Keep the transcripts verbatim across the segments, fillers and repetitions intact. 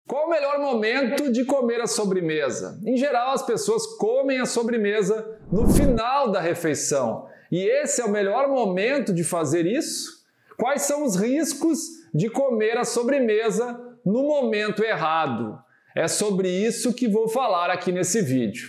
Qual o melhor momento de comer a sobremesa? Em geral, as pessoas comem a sobremesa no final da refeição. E esse é o melhor momento de fazer isso? Quais são os riscos de comer a sobremesa no momento errado? É sobre isso que vou falar aqui nesse vídeo.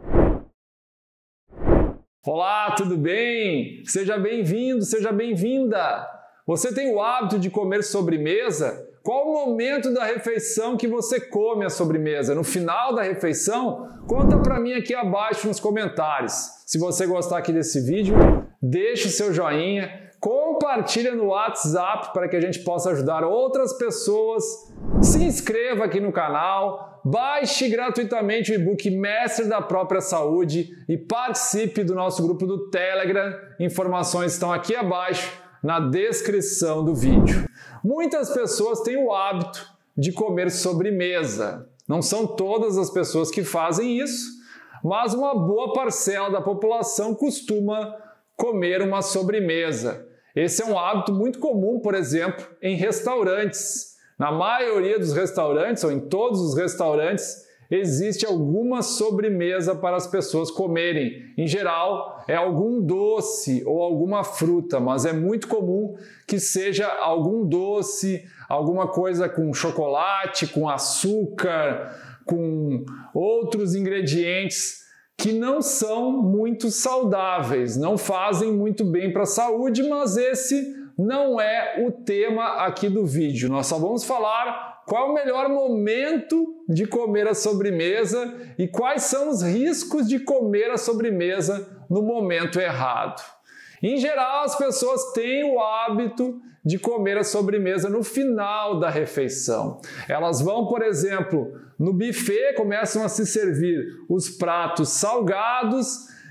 Olá, tudo bem? Seja bem-vindo, seja bem-vinda! Você tem o hábito de comer sobremesa? Qual o momento da refeição que você come a sobremesa? No final da refeição? Conta para mim aqui abaixo nos comentários. Se você gostar aqui desse vídeo, deixe o seu joinha, compartilha no WhatsApp para que a gente possa ajudar outras pessoas. Se inscreva aqui no canal, baixe gratuitamente o e-book Mestre da Própria Saúde e participe do nosso grupo do Telegram. Informações estão aqui abaixo na descrição do vídeo. Muitas pessoas têm o hábito de comer sobremesa. Não são todas as pessoas que fazem isso, mas uma boa parcela da população costuma comer uma sobremesa. Esse é um hábito muito comum, por exemplo, em restaurantes. Na maioria dos restaurantes, ou em todos os restaurantes, existe alguma sobremesa para as pessoas comerem. Em geral, é algum doce ou alguma fruta, mas é muito comum que seja algum doce, alguma coisa com chocolate, com açúcar, com outros ingredientes que não são muito saudáveis, não fazem muito bem para a saúde, mas esse não é o tema aqui do vídeo. Nós só vamos falar qual é o melhor momento de comer a sobremesa e quais são os riscos de comer a sobremesa no momento errado. Em geral, as pessoas têm o hábito de comer a sobremesa no final da refeição. Elas vão, por exemplo, no buffet, começam a se servir os pratos salgados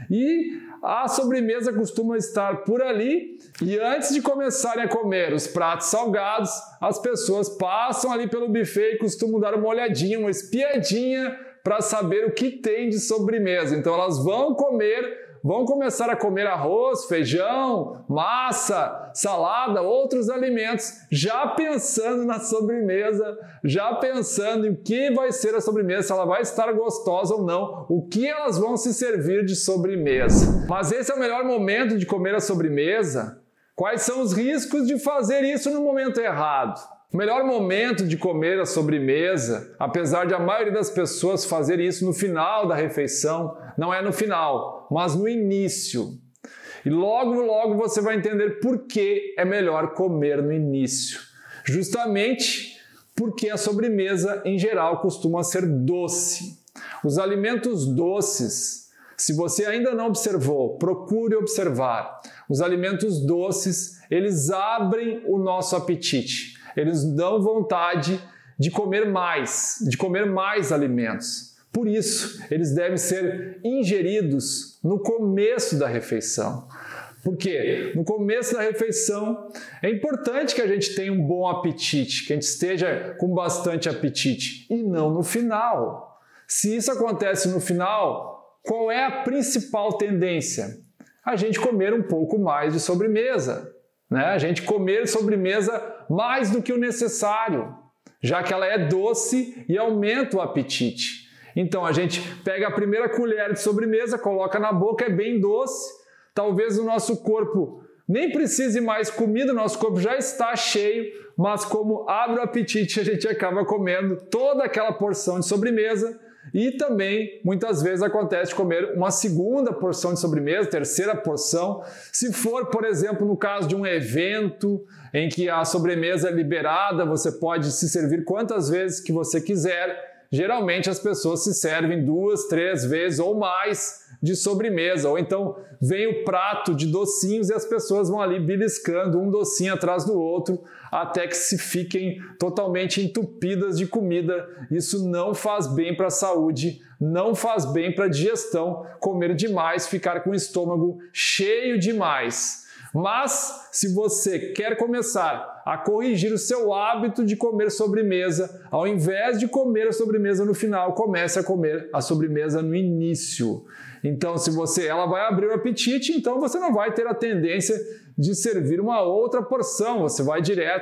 e a sobremesa costuma estar por ali, e antes de começarem a comer os pratos salgados, as pessoas passam ali pelo buffet e costumam dar uma olhadinha, uma espiadinha para saber o que tem de sobremesa. Então elas vão comer, vão começar a comer arroz, feijão, massa, salada, outros alimentos, já pensando na sobremesa, já pensando em o que vai ser a sobremesa, se ela vai estar gostosa ou não, o que elas vão se servir de sobremesa. Mas esse é o melhor momento de comer a sobremesa? Quais são os riscos de fazer isso no momento errado? O melhor momento de comer a sobremesa, apesar de a maioria das pessoas fazer isso no final da refeição, não é no final, mas no início. E logo, logo você vai entender por que é melhor comer no início. Justamente porque a sobremesa, em geral, costuma ser doce. Os alimentos doces, se você ainda não observou, procure observar. Os alimentos doces, eles abrem o nosso apetite. Eles dão vontade de comer mais, de comer mais alimentos. Por isso, eles devem ser ingeridos no começo da refeição. Por quê? No começo da refeição, é importante que a gente tenha um bom apetite, que a gente esteja com bastante apetite, e não no final. Se isso acontece no final, qual é a principal tendência? A gente comer um pouco mais de sobremesa, né? A gente comer sobremesa mais do que o necessário, já que ela é doce e aumenta o apetite. Então a gente pega a primeira colher de sobremesa, coloca na boca, é bem doce, talvez o nosso corpo nem precise mais comida, o nosso corpo já está cheio, mas como abre o apetite, a gente acaba comendo toda aquela porção de sobremesa. E também, muitas vezes, acontece comer uma segunda porção de sobremesa, terceira porção. Se for, por exemplo, no caso de um evento em que a sobremesa é liberada, você pode se servir quantas vezes que você quiser. Geralmente as pessoas se servem duas, três vezes ou mais de sobremesa. Ou então vem o prato de docinhos e as pessoas vão ali beliscando um docinho atrás do outro até que se fiquem totalmente entupidas de comida. Isso não faz bem para a saúde, não faz bem para a digestão, comer demais, ficar com o estômago cheio demais. Mas, se você quer começar a corrigir o seu hábito de comer sobremesa, ao invés de comer a sobremesa no final, comece a comer a sobremesa no início. Então, se você, ela vai abrir o apetite, então você não vai ter a tendência de servir uma outra porção, você vai direto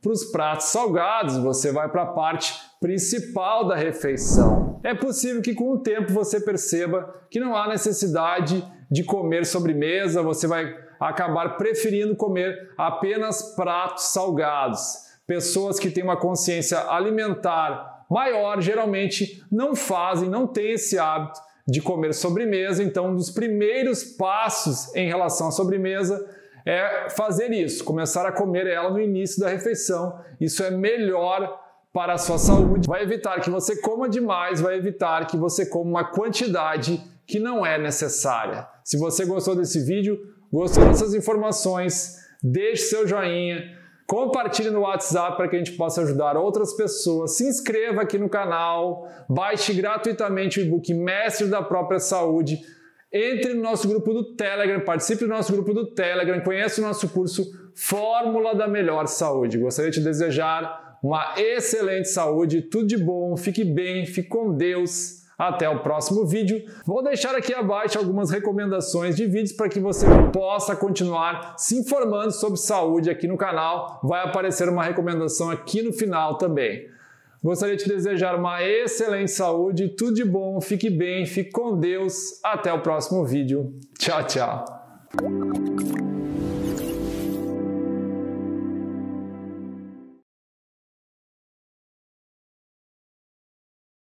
para os pratos salgados, você vai para a parte principal da refeição. É possível que com o tempo você perceba que não há necessidade de comer sobremesa, você vai acabar preferindo comer apenas pratos salgados. Pessoas que têm uma consciência alimentar maior geralmente não fazem, não têm esse hábito de comer sobremesa, então um dos primeiros passos em relação à sobremesa é fazer isso, começar a comer ela no início da refeição. Isso é melhor para a sua saúde, vai evitar que você coma demais, vai evitar que você coma uma quantidade que não é necessária. Se você gostou desse vídeo, gostou dessas informações, deixe seu joinha, compartilhe no WhatsApp para que a gente possa ajudar outras pessoas, se inscreva aqui no canal, baixe gratuitamente o e-book Mestre da Própria Saúde, entre no nosso grupo do Telegram, participe do nosso grupo do Telegram, conheça o nosso curso Fórmula da Melhor Saúde. Gostaria de te desejar uma excelente saúde, tudo de bom, fique bem, fique com Deus. Até o próximo vídeo. Vou deixar aqui abaixo algumas recomendações de vídeos para que você possa continuar se informando sobre saúde aqui no canal. Vai aparecer uma recomendação aqui no final também. Gostaria de te desejar uma excelente saúde, tudo de bom, fique bem, fique com Deus. Até o próximo vídeo. Tchau, tchau.